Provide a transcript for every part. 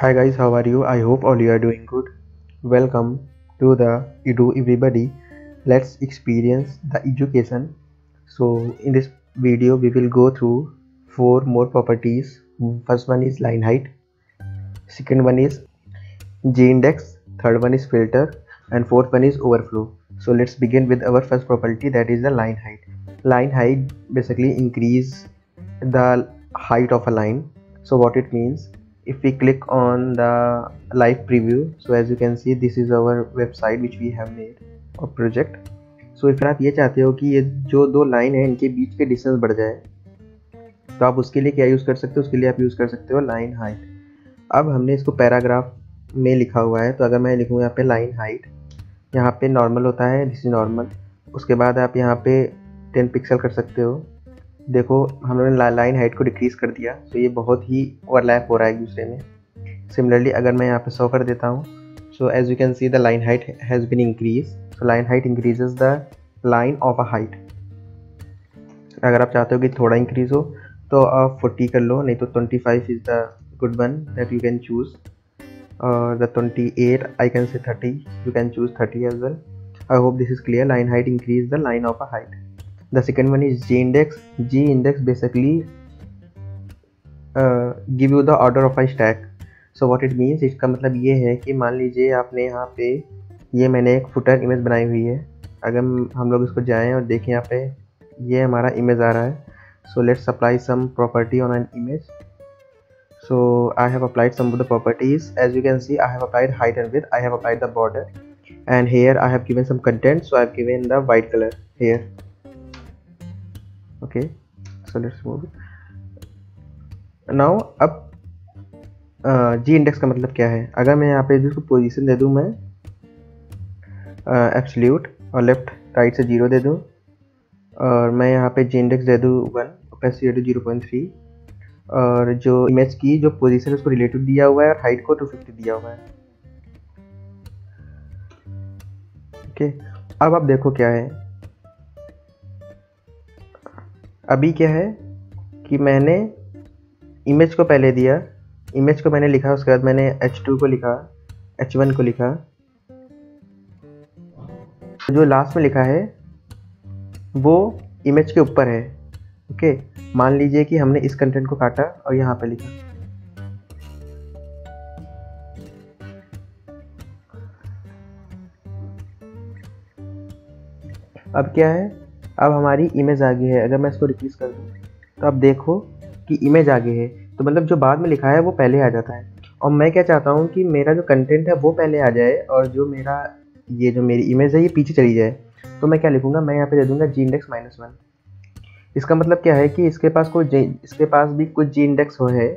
Hi guys, how are you? I hope all you are doing good. Welcome to the Edu everybody. Let's experience the education. So in this video we will go through four more properties. First one is line height, second one is G-index, third one is filter, and fourth one is overflow. So let's begin with our first property, that is the line height. Line height basically increase the height of a line. So what it means, if we click on the live preview, so as you can see this is our website which we have made or project. So if आप ये चाहते हो कि ये जो दो line है इनके बीच के डिस्टेंस बढ़ जाए, तो आप उसके लिए क्या यूज़ कर सकते हो? उसके लिए आप यूज़ कर सकते हो लाइन हाइट. अब हमने इसको पैराग्राफ में लिखा हुआ है, तो अगर मैं लिखूँ यहाँ पे लाइन हाइट, यहाँ पे नॉर्मल होता है, दिस इज नॉर्मल. उसके बाद आप यहाँ पे 10 पिक्सल कर सकते हो. देखो हमने लाइन हाइट को डिक्रीज़ कर दिया, तो ये बहुत ही ओवरलैप हो रहा है एक दूसरे में. सिमिलरली अगर मैं यहाँ पे 100 कर देता हूँ, so as you can see the line height has been increase. So line height increases the line of a height. अगर आप चाहते हो कि थोड़ा इंक्रीज हो तो आप 40 कर लो, नहीं तो 25 is the good one that you can choose. The 28, I can say 30, you can choose 30 as well. I hope this is clear. Line height increase the line of a height. The second one is G index. G index basically give you the order of a stack. So what it means, इसका मतलब ये है कि मान लीजिए आपने यहाँ पे ये मैंने एक फुटर इमेज बनाई हुई है. अगर हम लोग इसको जाएं और देखें यहाँ पे ये हमारा इमेज आ रहा है. So let's apply some property on an image. So I have applied some of the properties. As you can see, I have applied height and width, I have applied the border, and here I have given some content, so I have given the white color here. Okay, so let's move it. Now अब G index का मतलब क्या है? अगर मैं यहाँ पे इसको पोजीशन दे दूँ, मैं एब्सोल्यूट और लेफ्ट राइट से 0 दे दूँ, और मैं यहाँ पे G index दे दूँ 1, ओपेसिटी 0.3, और जो इमेज की जो पोजीशन है उसको रिलेटिव दिया हुआ है और हाइट को 250 दिया हुआ है. ओके, अब आप देखो क्या है. अभी क्या है कि मैंने इमेज को पहले दिया, इमेज को मैंने लिखा, उसके बाद मैंने H2 को लिखा, H1 को लिखा. जो लास्ट में लिखा है वो इमेज के ऊपर है. ओके, मान लीजिए कि हमने इस कंटेंट को काटा और यहाँ पे लिखा. अब क्या है, अब हमारी इमेज आगे है. अगर मैं इसको रिप्लेस कर दूँ तो आप देखो कि इमेज आगे है, तो मतलब जो बाद में लिखा है वो पहले आ जाता है. और मैं क्या चाहता हूँ कि मेरा जो कंटेंट है वो पहले आ जाए और जो मेरा ये जो मेरी इमेज है ये पीछे चली जाए. तो मैं क्या लिखूँगा, मैं यहाँ पे दे दूँगा G index -1. इसका मतलब क्या है कि इसके पास भी कुछ G index हो है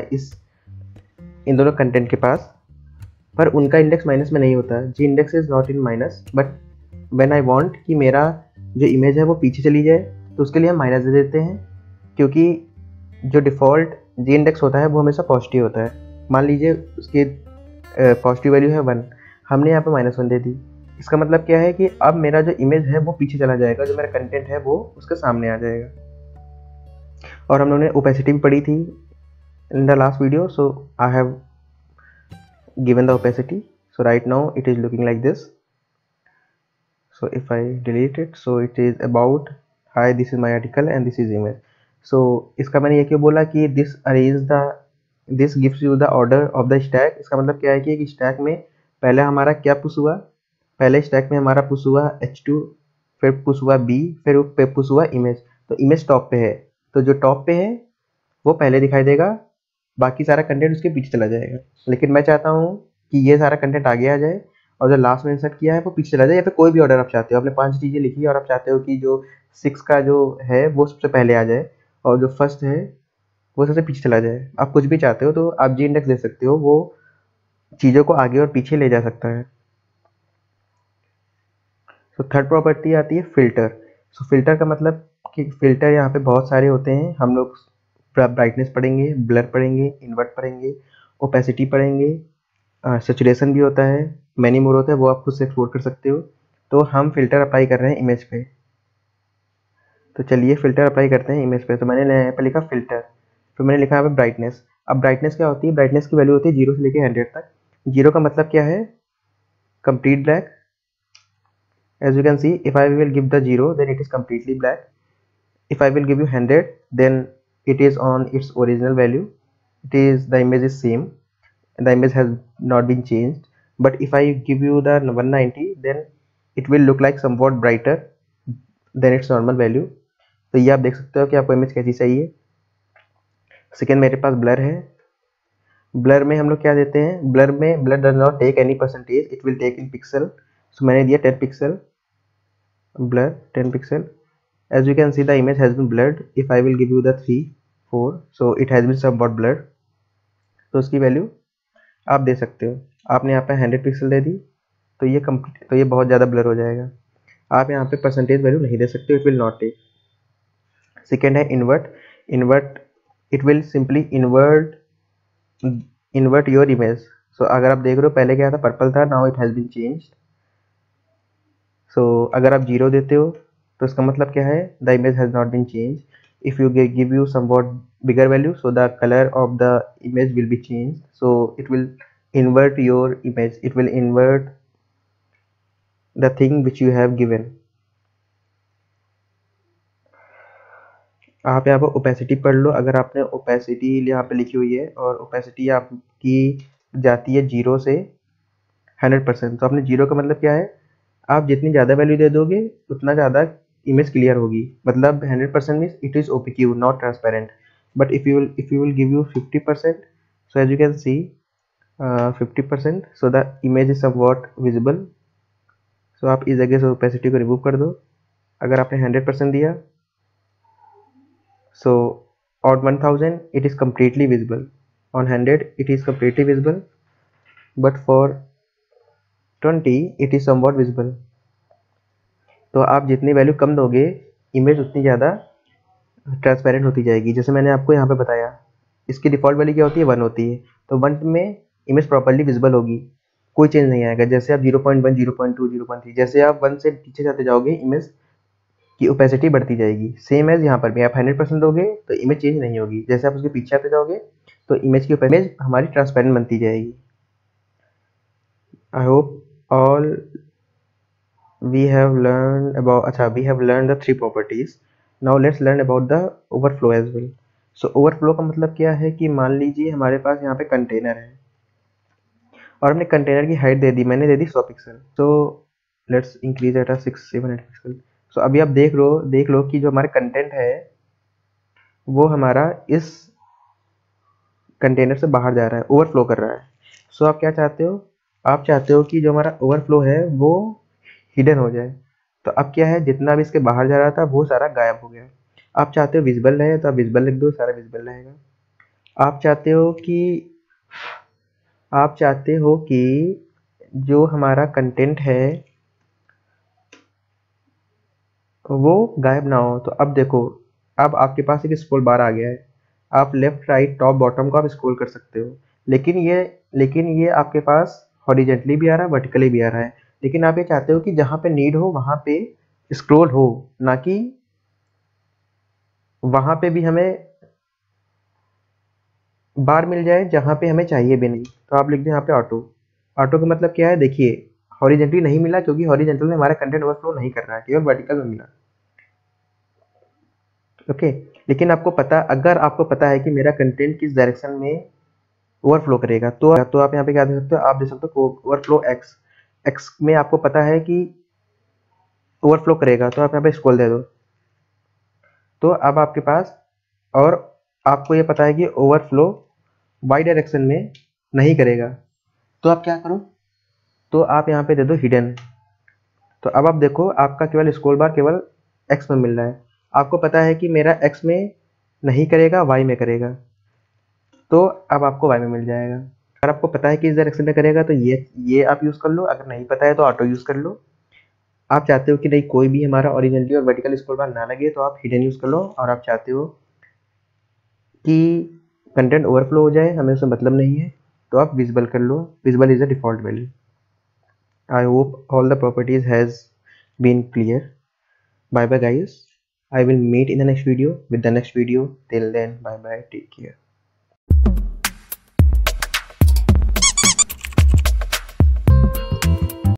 इन दोनों कंटेंट के पास, पर उनका इंडेक्स माइनस में नहीं होता. G index is not in minus, but when I want कि मेरा जो इमेज है वो पीछे चली जाए, तो उसके लिए हम माइनस दे देते हैं, क्योंकि जो डिफ़ॉल्ट G index होता है वो हमेशा पॉजिटिव होता है. मान लीजिए उसकी पॉजिटिव वैल्यू है 1, हमने यहाँ पे -1 दे दी. इसका मतलब क्या है कि अब मेरा जो इमेज है वो पीछे चला जाएगा, जो मेरा कंटेंट है वो उसके सामने आ जाएगा. और हम लोगों ने ओपेसिटी भी पढ़ी थी in the last video, so I have given the opacity. So right now it is looking like this. So if I delete it, so it is about high, this is my article and this is image. So इसका मैंने ये क्यों बोला कि this gives you the order of the stack. इसका मतलब क्या है कि स्टैक में पहले हमारा क्या पुश हुआ, पहले स्टैक में हमारा पुश हुआ H2, फिर पुश हुआ B, फिर पुश हुआ इमेज. तो इमेज टॉप पे है, तो जो टॉप पे है वो पहले दिखाई देगा, बाकी सारा कंटेंट उसके पीछे चला जाएगा. लेकिन मैं चाहता हूँ कि ये सारा कंटेंट आगे आ जाए और जो लास्ट में इंसर्ट किया है वो पीछे चला जाए, या फिर कोई भी ऑर्डर आप चाहते हो. आपने 5 चीज़ें लिखी और आप चाहते हो कि जो 6 का जो है वो सबसे पहले आ जाए और जो फर्स्ट है वो सबसे पीछे चला जाए. आप कुछ भी चाहते हो तो आप G index दे सकते हो, वो चीज़ों को आगे और पीछे ले जा सकता है. तो थर्ड प्रॉपर्टी आती है फिल्टर. सो फिल्टर का मतलब कि फिल्टर यहाँ पे बहुत सारे होते हैं. हम लोग ब्राइटनेस पढ़ेंगे, ब्लर पढ़ेंगे, इन्वर्ट पढ़ेंगे, ओपेसिटी पढ़ेंगे, सैचुरेशन भी होता है, मैनी मोर होता है, वो आप खुद से एक्सप्लोर कर सकते हो. तो हम फिल्टर अप्लाई कर रहे हैं इमेज पे. तो चलिए फिल्टर अप्लाई करते हैं इमेज पे. तो मैंने यहाँ पे लिखा फिल्टर, फिर मैंने लिखा यहाँ पे ब्राइटनेस. अब ब्राइटनेस क्या होती है, ब्राइटनेस की वैल्यू होती है 0 से लेकर 100 तक। 0 का मतलब क्या है, complete black. As you can see, if I will give the 0, then it is completely black. If I will give you 100, then it is on its original value. The image is same, and the image has not been changed. But if I give you the 190, then it will look like somewhat brighter than its normal value. तो ये आप देख सकते हो कि आपको image कैसी चाहिए। सेकेंड मेरे पास ब्लर है। ब्लर में हम लोग क्या देते हैं, blur does not take any percentage, it will take in pixel. So मैंने दिया 10 pixel, blur 10 pixel. As you can see, the image has been blurred. If I will give you the 3 4, so it has been somewhat blurred. तो उसकी value आप दे सकते हो। आपने यहाँ पे 100 पिक्सल दे दी तो ये बहुत ज़्यादा ब्लर हो जाएगा। आप यहाँ पे परसेंटेज वैल्यू नहीं दे सकते, it will not take. Second है invert it will simply invert your image. So अगर आप देख रहे हो पहले क्या था, पर्पल था, now it has been changed. So अगर आप 0 देते हो तो इसका मतलब क्या है, the image has not been change. If you give you somewhat bigger value, so the colour of the image will be change. So it will invert your image, it will invert the thing which you have given. आप यहाँ पर opacity पढ़ लो। अगर आपने opacity यहाँ पे लिखी हुई है और ओपेसिटी आपकी जाती है 0 से 100%, तो आपने 0 का मतलब क्या है, आप जितनी ज़्यादा वैल्यू दे दोगे उतना ज़्यादा इमेज क्लियर होगी। मतलब 100% means it is opaque, not transparent. But if you will give you 50%, so as you can see 50%, so the image is somewhat visible. So आप इस जगह से ओपेसिटी को रिमूव कर दो। अगर आपने 100% दिया, सो on 1000 it is completely visible, on 100 it is completely visible, but for 20 it is somewhat visible. तो आप जितनी वैल्यू कम दोगे इमेज उतनी ज़्यादा ट्रांसपेरेंट होती जाएगी। जैसे मैंने आपको यहाँ पे बताया, इसकी डिफ़ॉल्ट वैल्यू क्या होती है, 1 होती है। तो 1 में इमेज प्रॉपर्ली विजिबल होगी, कोई चेंज नहीं आएगा। जैसे आप 0.1 0.2 0.3, जैसे आप 1 से नीचे जाते जाओगे इमेज की ओपेसिटी बढ़ती जाएगी। सेम एज यहाँ पर भी आप 100% दोगे तो इमेज चेंज नहीं होगी। जैसे आप उसके पीछे आते जाओगे तो इमेज की इमेज हमारी ट्रांसपेरेंट बनती जाएगी। I hope all we have learned the 3 properties. Now let's learn about the overflow as well. So overflow का मतलब क्या है कि मान लीजिए हमारे पास यहाँ पे कंटेनर है और हमने कंटेनर की हाइट दे दी, मैंने दे दी 100 पिक्सल। तो let's increase at 6 7 8 pixel. So अभी आप देख लो कि जो हमारा कंटेंट है वो हमारा इस कंटेनर से बाहर जा रहा है, ओवरफ्लो कर रहा है। सो आप क्या चाहते हो, आप चाहते हो कि जो हमारा ओवरफ्लो है वो हिडन हो जाए। तो अब क्या है, जितना भी इसके बाहर जा रहा था वो सारा गायब हो गया। आप चाहते हो विजिबल रहे तो आप विजिबल लिख दो, सारा विजिबल रहेगा। आप चाहते हो कि जो हमारा कंटेंट है वो गायब ना हो। तो अब देखो, अब आपके पास एक स्क्रॉल बार आ गया है, आप लेफ्ट राइट टॉप बॉटम को आप स्क्रॉल कर सकते हो। लेकिन ये आपके पास हॉरिजेंटली भी आ रहा है, वर्टिकली भी आ रहा है। लेकिन आप ये चाहते हो कि जहाँ पे नीड हो वहाँ पे स्क्रॉल हो, ना कि वहाँ पे भी हमें बार मिल जाए जहाँ पे हमें चाहिए भी नहीं। तो आप लिख दें यहाँ पे ऑटो। ऑटो का मतलब क्या है, देखिए हॉरिजेंटली नहीं मिला क्योंकि हॉरिजेंटल में हमारा कंटेंट ओवरफ्लो नहीं कर रहा है, केवल वर्टिकल में मिला। ओके, लेकिन अगर आपको पता है कि मेरा कंटेंट किस डायरेक्शन में ओवरफ्लो करेगा, तो आप यहाँ पे क्या दे सकते हो, आप दे सकते हो ओवरफ्लो एक्स में आपको पता है कि ओवरफ्लो करेगा, तो आप यहाँ पे स्क्रॉल दे दो। तो अब आपके पास, और आपको ये पता है कि ओवरफ्लो वाई डायरेक्शन में नहीं करेगा, तो आप क्या करो, तो आप यहाँ पे दे दो हिडन। तो अब आप देखो आपका केवल स्क्रॉल बार केवल एक्स में मिल रहा है। आपको पता है कि मेरा एक्स में नहीं करेगा, वाई में करेगा, तो अब आपको वाई में मिल जाएगा। अगर आपको पता है कि इस डायरेक्शन में करेगा तो ये आप यूज़ कर लो, अगर नहीं पता है तो ऑटो यूज़ कर लो। आप चाहते हो कि नहीं कोई भी हमारा ओरिजिनली और वर्टिकल स्क्रॉल बार ना लगे, तो आप हिडन यूज़ कर लो। और आप चाहते हो कि कंटेंट ओवरफ्लो हो जाए, हमें उससे मतलब नहीं है, तो आप विजिबल कर लो। Visible is the default value. I hope all the properties has been clear. Bye bye guys. I will meet in the next video with the next video. Till then, bye bye. Take care.